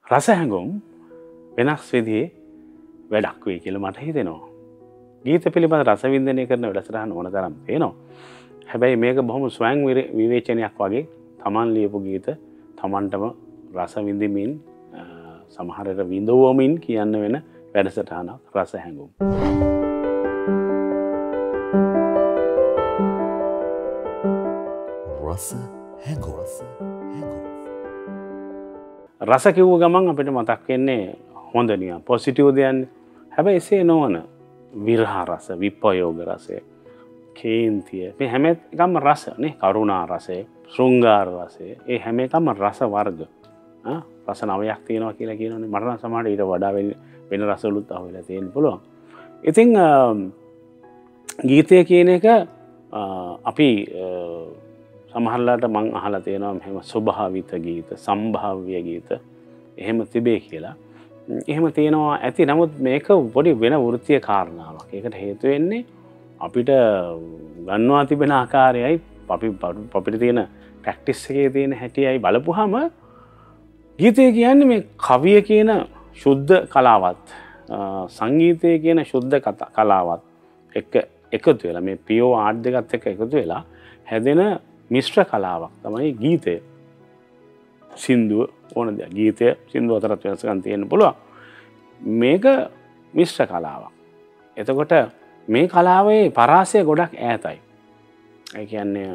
රස හැඟුම් වෙනස් විදිහේ වැඩක් වෙයි කියලා මට හිතෙනවා. ගීත පිළිබඳ රස වින්දනය කරන වැඩසටහන ඕන තරම් තියෙනවා. හැබැයි මේක බොහොම ස්වයං විවේචනයක් වගේ Taman ලියපු ගීත Tamanටම රස විඳින්මින් සමහරට විඳවමින් කියන්න වෙන වැඩසටහනක් රස හැඟුම්. රස හැඟුම්. රස කිව්ව ගමන් අපිට මතක් වෙන්නේ හොඳ නිකන් පොසිටිව් දෙයක්. හැබැයි එසේ නොවන විරහ රස, විපයෝග රසය, කේන්තිය මේ හැම එකම රස නේ. කරුණා රසය, ශෘංගාර රසය, ඒ හැම එකම රස වර්ග. රස 9ක් තියෙනවා කියලා කියනවනේ. මට නම් සමහරට ඊට වඩා වෙන රසවලුත් අහුවෙලා තියෙන්න පුළුවන්. ඉතින් ගීතය කියන එක අපි සමහරලාට මං අහලා තියෙනවා මෙහෙම ස්වභාවිත ගීත, සම්භාව්‍ය ගීත එහෙම තිබේ කියලා. එහෙම තියෙනවා ඇති. නමුත් මේක පොඩි වෙන වෘත්තීය කාරණාවක්. ඒකට හේතු වෙන්නේ අපිට ගන්නවා තිබෙන ආකාරයයි අපිට තියෙන ප්‍රැක්ටිස් එකේ තියෙන හැටියයි බලපුවාම ගීතය කියන්නේ මේ කවිය කියන ශුද්ධ කලාවත් සංගීතය කියන ශුද්ධ කලාවත් එකතු වෙලා මේ පියෝ ආර්ට් දෙකත් එක්ක එකතු වෙලා හැදෙන මිශ්‍ර කලාවක් තමයි ගීතය. සින්දුව ඕන දෙයක්. ගීතය සින්දුව අතරත් වෙනස්කම් තියෙන්න පුළුවන්. මේක මිශ්‍ර කලාවක්. එතකොට මේ කලාවේ පරාසය ගොඩක් ඈතයි. ඒ කියන්නේ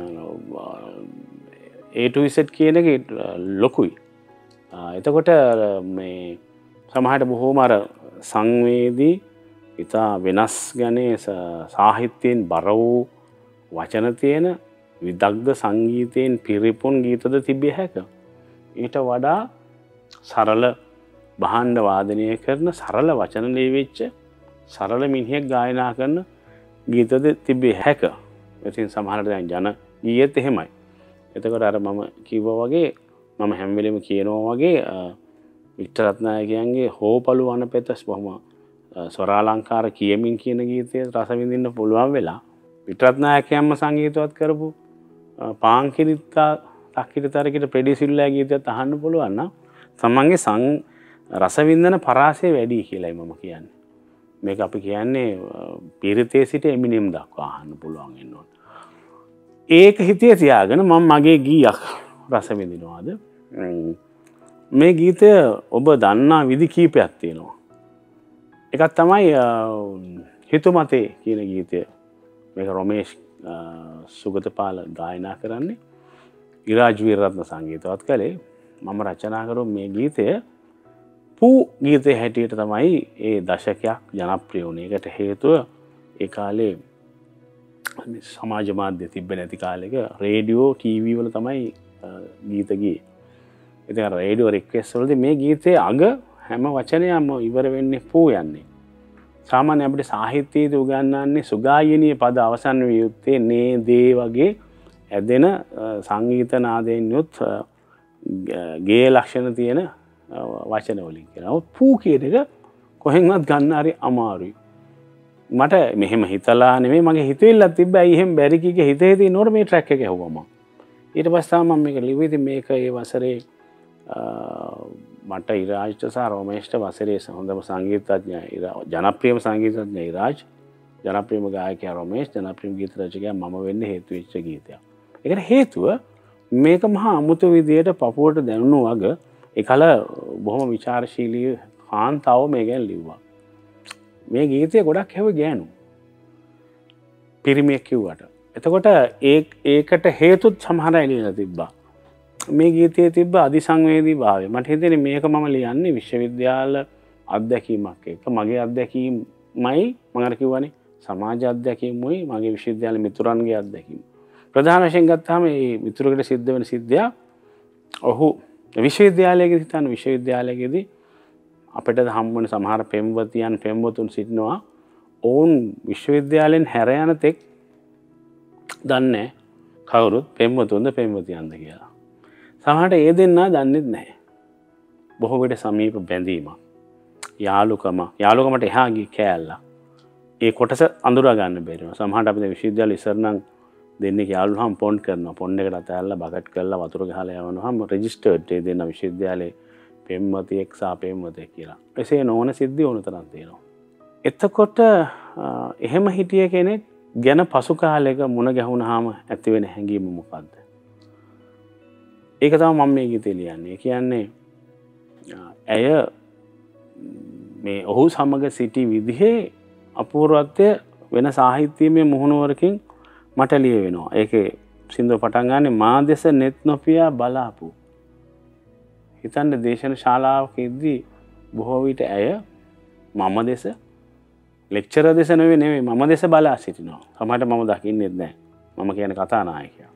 A to Z කියන එක ලොකුයි. එතකොට මේ සමහරට බොහෝම අර සංවේදී ඉතා වෙනස් ගණේ සාහිත්‍යයෙන් බර වූ වචන තියෙන විදග්ධ සංගීතයෙන් පිරිපුන් ගීතද තිබිය හැක. ඊට වඩා සරල භාණ්ඩ වාදනය කරන සරල වචන ලියවිච්ච සරල මිනිහෙක් ගායනා කරන ගීතද තිබිය හැක. ඉතින් සමහරට දැන් ජන ගීයත් එහෙමයි. එතකොට අර මම කිව්වා වගේ මම හැම වෙලෙම කියනවා වගේ වික්ටර් රත්නායකයන්ගේ හෝපලු වනපෙතස් බොහොම ස්වරාලංකාර කියමින් කියන ගීතය රස විඳින්න පුළුවන් වෙලා වික්ටර් රත්නායකයන්ම සංගීතවත් කරපු පාංකිරිත්තා තක්කිරිතරකිට ප්‍රෙඩිසිල්ලා ගීතයත් අහන්න පුළුවන් නම් තමන්ගේ රස වින්දන පරාසය වැඩි කියලායි මම කියන්නේ. මේක අපි කියන්නේ පිරිතේ සිට එමිනෙම් දක්වා අහන්න පුළුවන් වෙන්න ඕන. ඒක හිතේ තියාගෙන මම මගේ ගීයක් රස විඳිනවාද? මේ ගීතය ඔබ දන්නා විදි කීපයක් තියෙනවා. එකක් තමයි හිතුමතේ කියන ගීතය. මේක රොමේෂ් සුගතපාල ගායනා කරන්නේ. ඉරාජ් වීරරත්න සංගීතවත් කළේ. මම රචනා කරු මේ ගීතය පූ ගීතය හැටියට තමයි ඒ දශකයක් ජනප්‍රිය වුණේ. ඒකට හේතුව ඒ කාලේ සමාජ මාධ්‍ය තිබ්බ නැති කාලෙක රේඩියෝ ටීවී වල තමයි ගීත ගියේ. ඉතින් රේඩියෝ රික්වෙස්ට් වලදී මේ ගීතයේ අග හැම වචනයක්ම ඉවර වෙන්නේ පූ යන්නේ. සාමාන්‍ය අපිට සාහිත්‍යයේදී උගන්වන්නේ සුගායනීය පද අවසන් විය යුත්තේ නේ දේ වගේ ඇදෙන සංගීත නාදයෙන් යුත් ගේ ලක්ෂණ තියෙන වචන වලින් කියනවා. පූ කියන එක කොහෙන්වත් ගන්න හරි අමාරුයි. මට මෙහෙම හිතලා නෙමෙයි මගේ හිතෙල්ලක් තිබ්බ. ඇයි එහෙම බැරි කීගේ හිතේ තියෙන නෝර මේ ට්‍රැක් එක ඇහුවම. ඊට පස්සේ මම මේක ලිව්වේ. ඉතින් මේක ඒ වසරේ මට ඉරාජ්ට සහ රොමේෂ්ට වසරේ හොඳම සංගීතඥ ජනප්‍රියම සංගීතඥ ඉරාජ්, ජනප්‍රියම ගායකයා රොමේෂ්, ජනප්‍රියම ගීත රචකයා මම වෙන්න හේතු වෙච්ච ගීතයක්. ඒකට හේතුව මේක මහා අමුතු විදියට පපුවට දැනුණු වග ඒකල බොහොම විචාරශීලී කාන්තාව මේ ගැන ලිව්වා. මේ ගීතය ගොඩක් හැව ගෑනු පිරිමියෙක් කිව්වට. එතකොට ඒකට හේතුත් සමහර එළියලා තිබ්බා. මේ ගීතයේ තිබ්බ අධිසංවේදී භාවය. මට හිතෙන්නේ මේක මම ලියන්නේ විශ්වවිද්‍යාල අත්දැකීමක් එක්ක. මගේ අත්දැකීමයි මම අර කිව්වනේ සමාජ අත්දැකීමුයි මගේ විශ්වවිද්‍යාල මිතුරන්ගේ අත්දැකීම. ප්‍රධාන වශයෙන් ගත්තාම මේ මිතුරෙකුට සිද්ධ වෙන සිද්ධියක් ඔහු විශ්වවිද්‍යාලයේදී හිටන විශ්වවිද්‍යාලයේදී අපිට හම්බ වෙන සමහර පෙම්වතුන් සිටිනවා. ඔවුන් විශ්වවිද්‍යාලයෙන් හැර යන තෙක් දන්නේ කවුරුත් පෙම්වතුන්ද පෙම්වතියන්ද කියලා. සමහරට ඒ දෙන්නා දන්නේත් නැහැ. බොහෝ විට සමීප බැඳීමක්, යාළුකමට එහා ගිය කෑල්ල. ඒ කොටස අඳුරා ගන්න බැරි වෙනවා. සමහරට අපිට විශ්වවිද්‍යාල ඉස්සර නම් දෙන්නේ යාළුවහම පොන්ඩ් කරනවා. පොන්ඩ් එකට අතහැරලා බකට් කරලා වතුර ගහලා යවනවාම රෙජිස්ටර්ඩ් ඒ දෙන්න විශ්වවිද්‍යාලේ පෙම්වතියෙක් සහ පෙම්වතෙක් කියලා. එසේ නොවන සිද්ධි ඕන තරම් තියෙනවා. එතකොට එහෙම හිටිය කෙනෙක් ගැන පසු කාලයක මුණ ගැහුණාම ඇති වෙන හැඟීම මොකද්ද? ඒක තමයි මම මේ ගීතේ ලියන්නේ. කියන්නේ ඇය මේ ඔහු සමග සිටි විදිහේ අපූර්වත්වය වෙන සාහිත්‍යමය මුහුණුවරකින් මට ලිය වෙනවා. ඒකේ සින්දුව පටන් ගන්නෙ මා දෙස net නොපියා බලාපු. හිතන්න දේශන ශාලාවක ඉද්දී බොහෝ විට ඇය මම දෙස ලෙක්චරර් දෙස නෙවෙයි මම දෙස බලා සිටිනවා. සමහරට මම දකින්නෙත් නැහැ. මම කියන කතානායකයා.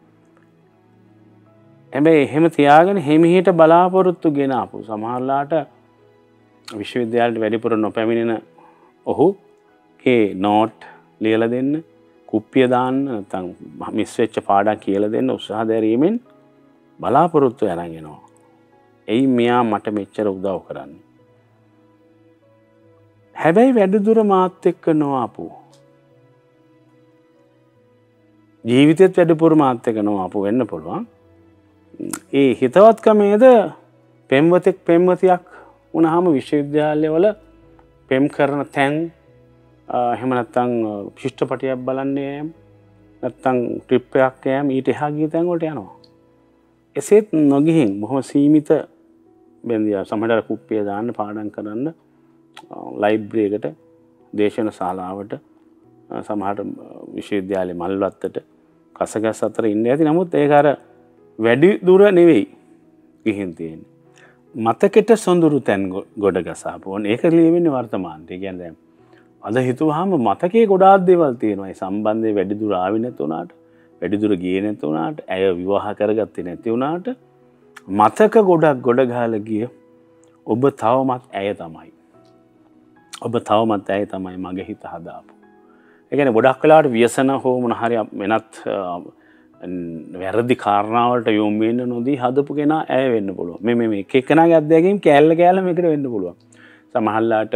හැබැයි එහෙම තියාගෙන හිමිහිට බලාපොරොත්තු ගෙන ආපු සමහරලාට විශ්වවිද්‍යාලයට වැඩිපුර නොපැමිණෙන ඔහුගේ නෝට් ලියලා දෙන්න, කුප්පිය දාන්න, නැත්නම් මිස් වෙච්ච පාඩම් කියලා දෙන්න උත්සාහ දැරීමෙන් බලාපොරොත්තු අරන් එනවා. එයි මෙයා මට මෙච්චර උදව් කරන්නේ. හැබැයි වැඩිදුර මාත් එක්ක නොආපු. ජීවිතේත් වැඩිපුර මාත් එක්ක නොආපු වෙන්න පුළුවන්. ඒ හිතවත්කමේද පෙම්වතෙක් පෙම්වතියක් වුණාම විශ්වවිද්‍යාලවල පෙම් කරන තැන් එහෙම නැත්නම් ශිෂ්ටපටියක් බලන්නේ නැත්නම් ට්‍රිප් එකක් යෑම ඊට එහා ගිය තැන් වලට යනවා. එසේත් නොගිහින් බොහොම සීමිත බෙන්දියා සමහරවල් කුප්පිය දාන්න පාඩම් කරන්න ලයිබ්‍රරි එකට දේශන ශාලාවට සමහරට විශ්වවිද්‍යාලේ මල්වත්තට කසගස් අතර ඉන්න ඇති. නමුත් ඒක අර වැඩි දුර නෙවෙයි ගිහින් තියෙන්නේ. මතකෙට සොඳුරු තැන් ගොඩ ගසාපුවන ඒක ලියවෙන්නේ වර්තමානයේ. ඒ කියන්නේ දැන් අද හිතුවාම මතකයේ ගොඩාක් දේවල් තියෙනවා. ඒ සම්බන්ධයේ වැඩි දුර ආවේ නැති වුණාට, වැඩි දුර ගියේ නැති වුණාට, ඇය විවාහ කරගත්තේ නැති වුණාට මතක ගොඩක් ගොඩ ගහලා ගිය ඔබ තවමත් ඇය තමයි. ඔබ තවමත් ඇය තමයි මගේ හිත හදාපු. ඒ කියන්නේ ගොඩක් වෙලාවට ව්‍යසන හෝ මොන හරි වෙනත් වැරදි කාරණාවලට යොමු වෙන්න නොදී හදපු කෙනා ඇය වෙන්න පුළුවන්. මේ එක එකනාගේ අත්දැකීම් කෑල්ල මේකට වෙන්න පුළුවන්. සමහරලාට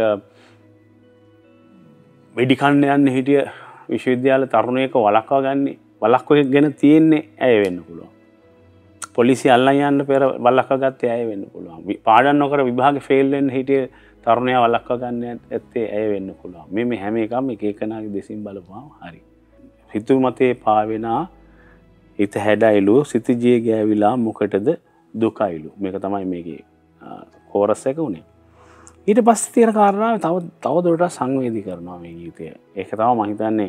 වෙඩි කන්න යන්න හිටිය විශ්වවිද්‍යාල තරුණයෙක් වළක්වගෙන තියෙන්නේ ඇය වෙන්න පුළුවන්. පොලිසිය අල්ලන් යන්න පෙර වළක්ව ගත්තේ ඇය වෙන්න පුළුවන්. පාඩම් නොකර විභාගේ ෆේල් වෙන්න හිටිය තරුණයා වළක්ව ගන්න ඇත්තේ ඇය වෙන්න පුළුවන්. මේ හැම එකම එක එකනාගේ දෙසින් බලපුවාම හරි. හිතුමතේ පාවෙනා හිත හැඩයිලු සිතජිය ගෑවිලා මොකටද දුකයිලු. මේක තමයි මේකේ කෝරස් එක උනේ. ඊට පස්සේ තියෙන කාරණාව තව දුරටත් සංවේදී කරනවා මේ ගීතය. ඒක තමයි මම හිතන්නේ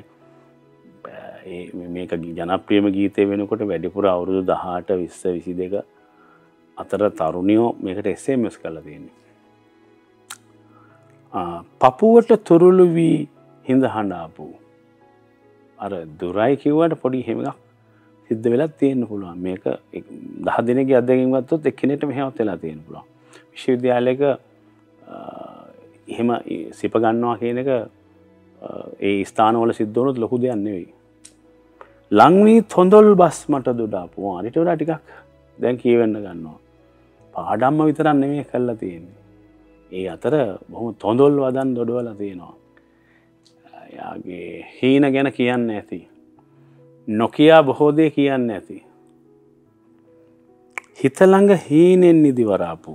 මේක ජනප්‍රියම ගීතය වෙනකොට වැඩිපුර අවුරුදු 18 20 22 අතර තරුණියෝ මේකට SMS කරලා තියෙන්නේ. පපුවට තුරුළු වී හිඳ හඬාපු. අර දුරයි කිව්වට පොඩි හැමයක් සිද්ධ වෙලා තියෙන්න පුළුවන්. මේක 10 දිනකගේ අත්දැකීම් ගත්තොත් එක්කෙනෙක්ට මෙහෙමත් වෙලා තියෙන්න පුළුවන්. විශ්වවිද්‍යාලයක එහෙම සිප ගන්නවා කියන එක ඒ ස්ථානවල සිද්ධ වුණොත් ලොකු දෙයක් නෙවෙයි. ලං වී තොඳොල් බස් මට දොඩාපු. අනිට වඩා ටිකක් දැන් කියවෙන්න ගන්නවා. පාඩම්ම විතරක් නෙමෙයි කරලා තියෙන්නේ. ඒ අතර බොහොම තොඳොල් වදන් දොඩවලා තියෙනවා. යාගේ හීන ගැන කියන්නේ නැති. නොකියා බොහෝ දේ කියන්නේ නැති. හිත ළඟ හීනෙන් නිදිවරාපු.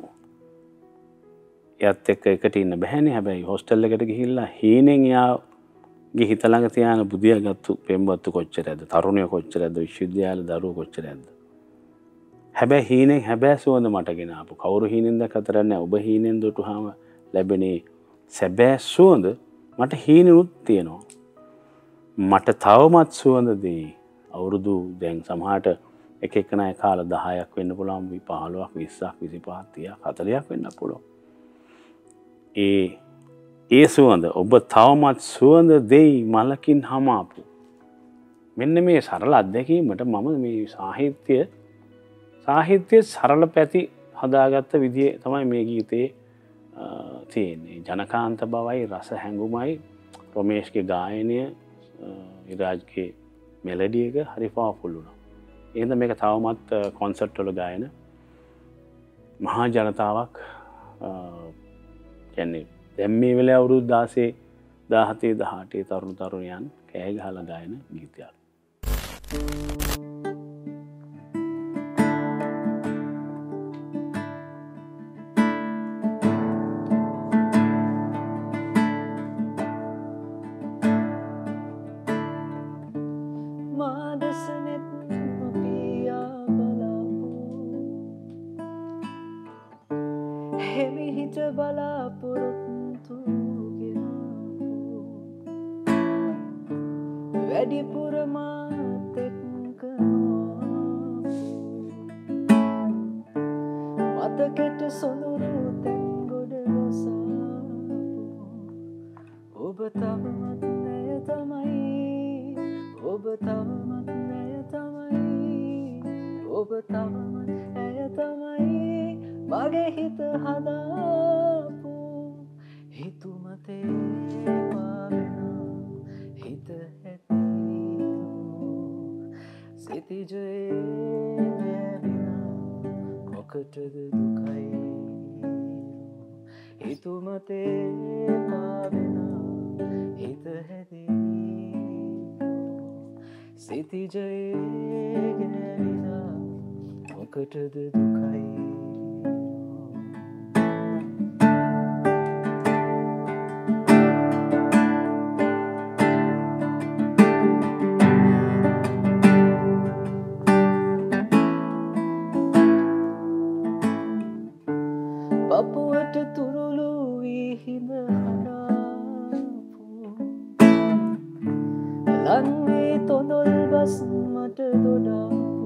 එයත් එක්ක එකට ඉන්න බෑනේ. හැබැයි හොස්ටල් එකට ගිහිල්ලා හීනෙන් යාගේ හිත ළඟ තියාන බුදියාගත්තු පෙම්වත්තු කොච්චරද, තරුණිය කොච්චරද, විශ්වවිද්‍යාල දරුවෝ කොච්චරද. හැබැයි හීනෙන් හැබැයි සුවඳ මට ගෙන ආපු. කවුරු හීනෙන්ද කතර නැහැ. ඔබ හීනෙන් දුටුවාම ලැබෙනේ සැබෑ සුවඳ මට හීනෙනුත් තියෙනවා. මට තවමත් සුවඳ දෙයි. අවුරුදු දැන් සමහරට එක එකනා කාල 10ක් වෙන්න පුළුවන්, 15ක් 20ක් 25ක් 30ක් 40ක් වෙන්න පුළුවන්. ඒ සුවඳ ඔබ තවමත් සුවඳ දෙයි මලකින් හමාපු. මෙන්න මේ සරල අත්දැකීමට මම මේ සාහිත්‍ය සරල පැති හදාගත්ත විදිය තමයි මේ ගීතේ තියෙන්නේ. ජනකාන්ත බවයි, රස හැඟුමයි, රොමේෂ්ගේ ගායනය, විරාජ්ගේ මෙලඩි එක හරි පවර්ෆුල් වුණා. එහෙනම් මේක තවමත් කොන්සර්ට් වල ගායන මහා ජනතාවක් කියන්නේ දැන් මේ වෙලාවේ අවුරුදු 16 17 18 තරුණ තරුණියන් කෑ ගහලා ගායන ගීතයක්. හෙමිහිට බලාපොරොත්තු ගෙනාපු වැඩිපුර මාත් එක්ක මතකෙට සොඳුරු තැන්ගොඩ වසාපු ඔබ තවමත් නැය තමයි ඔබ තවමත් නැය තමයි ඔබ තවමත් ඇය තමයි මගේ හිත හදාපු හිතුමතේ පාවෙනා හිත හැදීතු සිතිජයේ නැවිනා මොකටද දුකයි හිතුමතේ පාවෙනා හිත හැදීතු සිතිජයේ නැවිනා මොකටද දුකයි පපුවට තුරුළු වී හිඳ හඩාපු ලන්වේ තොඳොල් බස් මට දොඩාපු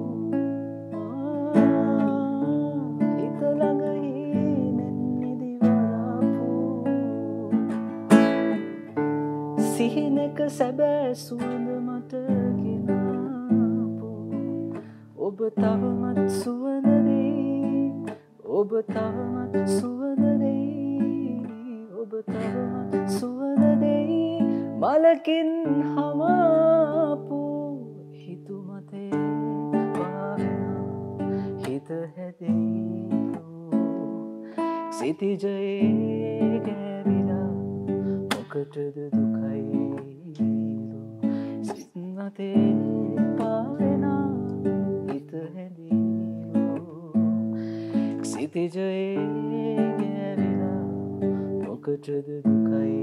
හිත ළඟහි නැන්නිදිවලාපු සිහිනක සැබෑ සුවඳ මට ගෙනාපු ඔබ තවමත් සුවඳදේ ඔබ තවමත් සුවඳදේ ඔබ තවමත් සුවඳදේ මලකින් හමාපු හිතුමතේ පාවෙනා හිත හැදීතු සිතිජයේ ගෑවිලා මොකටද දුකයි සිත්මතේ පාවෙනා හිත හැදීතු සිතිජයේ ගෑවිලා මොකටද දුකයි